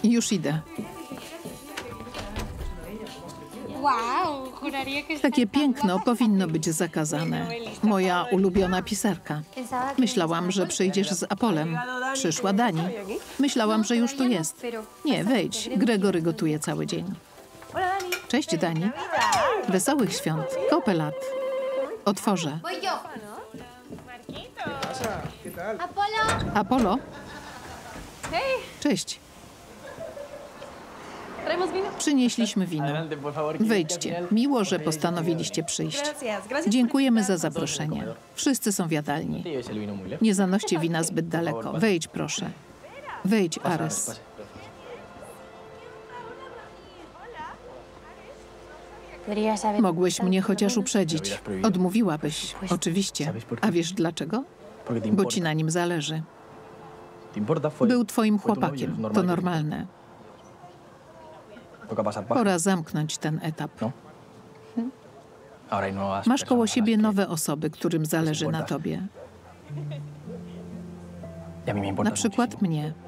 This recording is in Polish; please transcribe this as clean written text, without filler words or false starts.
Już idę. Takie piękno powinno być zakazane. Moja ulubiona pisarka. Myślałam, że przyjdziesz z Apolem. Przyszła Dani. Myślałam, że już tu jest. Nie, wejdź. Gregory gotuje cały dzień. Cześć, Dani. Wesołych świąt. Kopę lat. Otworzę. Apolo? Cześć. Przynieśliśmy wino. Wejdźcie. Miło, że postanowiliście przyjść. Dziękujemy za zaproszenie. Wszyscy są w jadalni. Nie zanoście wina zbyt daleko. Wejdź, proszę. Wejdź, Ares. Mogłeś mnie chociaż uprzedzić. Odmówiłabyś. Oczywiście. A wiesz dlaczego? Bo ci na nim zależy. Był twoim chłopakiem. To normalne. Pora zamknąć ten etap. Masz koło siebie nowe osoby, którym zależy na tobie. Na przykład mnie.